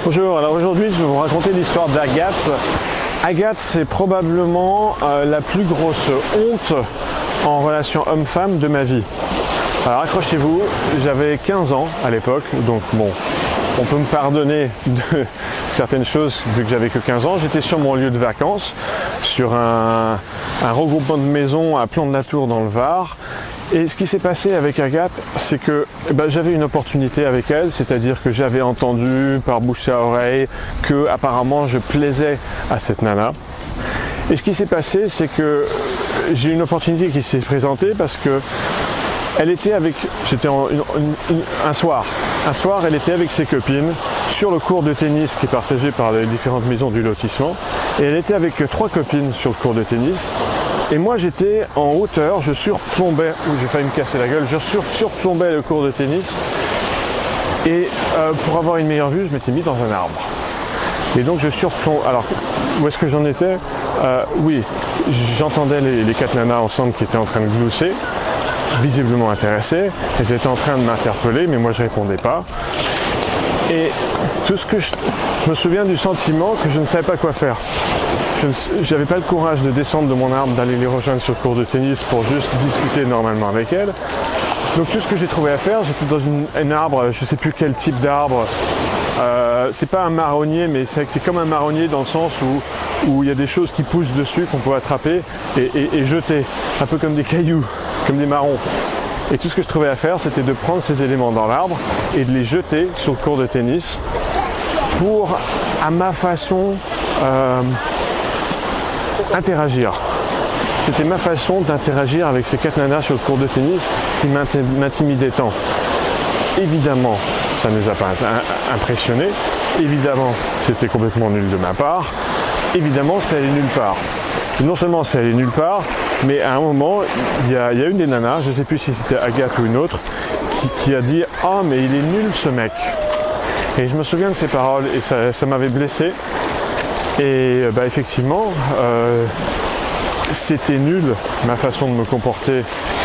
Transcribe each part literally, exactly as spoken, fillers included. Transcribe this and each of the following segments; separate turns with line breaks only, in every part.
Bonjour, alors aujourd'hui je vais vous raconter l'histoire d'Agathe. Agathe, c'est probablement euh, la plus grosse honte en relation homme-femme de ma vie. Alors accrochez-vous, j'avais quinze ans à l'époque, donc bon, on peut me pardonner de certaines choses vu que j'avais que quinze ans. J'étais sur mon lieu de vacances, sur un, un regroupement de maisons à Plan-de-la-Tour dans le Var. Et ce qui s'est passé avec Agathe, c'est que eh ben, j'avais une opportunité avec elle, c'est-à-dire que j'avais entendu par bouche à oreille que apparemment je plaisais à cette nana. Et ce qui s'est passé, c'est que j'ai une opportunité qui s'est présentée parce que elle était avec, c'était un soir, un soir elle était avec ses copines sur le court de tennis qui est partagé par les différentes maisons du lotissement, et elle était avec trois copines sur le court de tennis. Et moi j'étais en hauteur, je surplombais, j'ai failli me casser la gueule, je sur, surplombais le court de tennis. Et euh, pour avoir une meilleure vue, je m'étais mis dans un arbre. Et donc je surplombe. Alors, où est-ce que j'en étais euh, Oui, j'entendais les, les quatre nanas ensemble qui étaient en train de glousser, visiblement intéressées. Elles étaient en train de m'interpeller, mais moi je répondais pas. Et tout ce que je, je me souviens du sentiment que je ne savais pas quoi faire. Je n'avais pas le courage de descendre de mon arbre, d'aller les rejoindre sur le court de tennis pour juste discuter normalement avec elles. Donc tout ce que j'ai trouvé à faire, j'étais dans une, un arbre, je ne sais plus quel type d'arbre. Euh, c'est pas un marronnier, mais c'est comme un marronnier dans le sens où, où il y a des choses qui poussent dessus qu'on peut attraper et, et, et jeter, un peu comme des cailloux, comme des marrons. Et tout ce que je trouvais à faire, c'était de prendre ces éléments dans l'arbre et de les jeter sur le court de tennis pour, à ma façon, euh, interagir. C'était ma façon d'interagir avec ces quatre nanas sur le court de tennis qui m'intimidaient tant. Évidemment, ça ne nous a pas impressionnés. Évidemment, c'était complètement nul de ma part. Évidemment, ça allait nulle part. Et non seulement ça allait nulle part, mais à un moment, il y a, il y a une des nanas, je ne sais plus si c'était Agathe ou une autre, qui, qui a dit « Ah, mais il est nul ce mec !» Et je me souviens de ces paroles et ça, ça m'avait blessé. Et bah, effectivement, euh, c'était nul ma façon de me comporter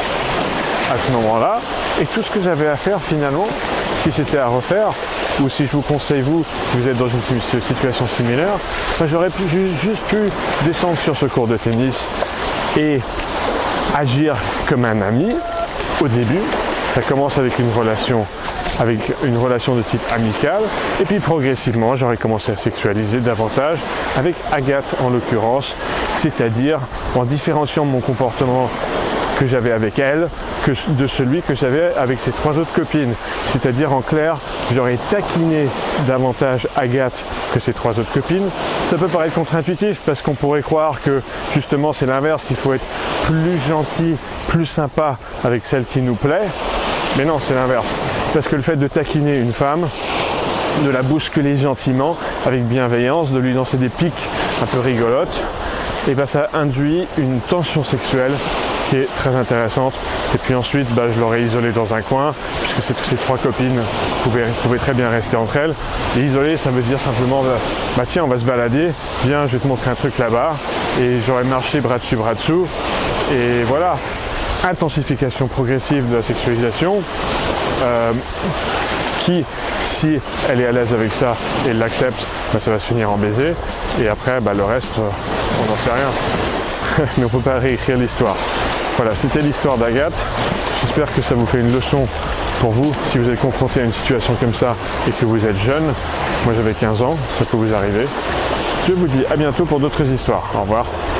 à ce moment-là. Et tout ce que j'avais à faire finalement, si c'était à refaire, ou si je vous conseille vous, si vous êtes dans une situation similaire, bah, j'aurais pu, juste pu descendre sur ce court de tennis et agir comme un ami au début. Ça commence avec une relation avec une relation de type amical, et puis progressivement j'aurais commencé à sexualiser davantage avec Agathe en l'occurrence, c'est-à-dire en différenciant mon comportement que j'avais avec elle que de celui que j'avais avec ses trois autres copines. C'est-à-dire en clair, j'aurais taquiné davantage Agathe que ses trois autres copines. Ça peut paraître contre-intuitif parce qu'on pourrait croire que justement c'est l'inverse, qu'il faut être plus gentil, plus sympa avec celle qui nous plaît, mais non, c'est l'inverse. Parce que le fait de taquiner une femme, de la bousculer gentiment, avec bienveillance, de lui lancer des piques un peu rigolotes, et ben ça induit une tension sexuelle qui est très intéressante. Et puis ensuite, bah, je l'aurais isolée dans un coin, puisque ces trois copines pouvaient, pouvaient très bien rester entre elles. Et isoler, ça veut dire simplement, bah, bah tiens, on va se balader, viens, je vais te montrer un truc là-bas. Et j'aurais marché bras dessus, bras dessous. Et voilà, intensification progressive de la sexualisation. Euh, qui, si elle est à l'aise avec ça et elle l'accepte, bah, ça va se finir en baiser. Et après, bah, le reste, on n'en sait rien. Mais on ne peut pas réécrire l'histoire. Voilà, c'était l'histoire d'Agathe. J'espère que ça vous fait une leçon pour vous, si vous êtes confronté à une situation comme ça et que vous êtes jeune. Moi j'avais quinze ans, ça peut vous arriver. Je vous dis à bientôt pour d'autres histoires. Au revoir.